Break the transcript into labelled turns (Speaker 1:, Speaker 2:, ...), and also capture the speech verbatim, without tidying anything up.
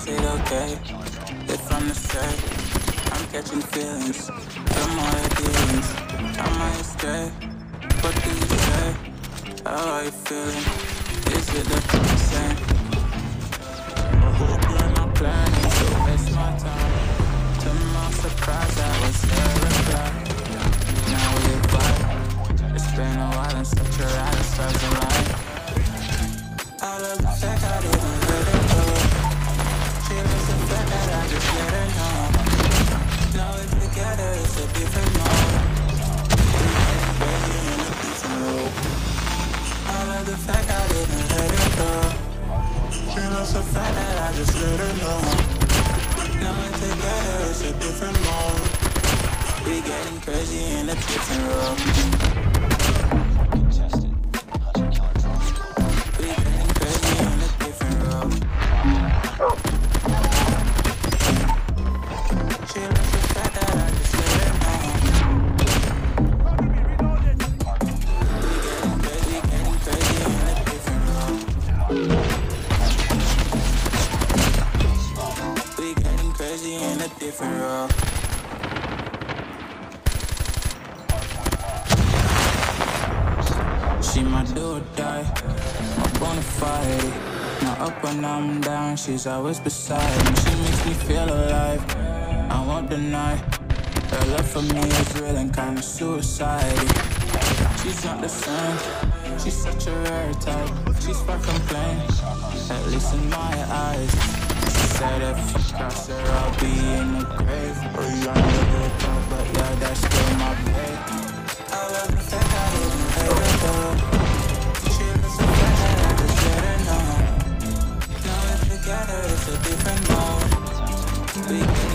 Speaker 1: is it okay if I'm astray? I'm catching feelings, the more I dealings. I might stray, what do you say? How are you feeling? Is it the same? I hope you're not planning to waste my time. To my surprise, I was your reply. Now we vibe. It's been a while and such a ride, it starts a line. I love the fact I didn't let it go. She loves the fact that I just let her know. Now we're together, it's a different mode. We're getting crazy in a different road. I love the fact I didn't let it go. She loves the fact that I just let her know. Now we're together, it's a different mode. We getting crazy in a different road. We getting crazy in a different road. She loves the fact that I just let her know. We getting crazy, getting crazy in a different road. We getting crazy in a different road. She my do or die, my bona fide. Now up when I'm down, she's always beside me. She makes me feel alive, I won't deny. Her love for me is real and kinda suicide. She's not the same, she's such a rare type. She's far from plain, at least in my eyes. She said if I cross her, I'll be in the grave. Or young little top, but yeah, that's still my babe. I love the fact I didn't let her go. She loves the fact that I just let her know. Now we're together, it's a different mode. We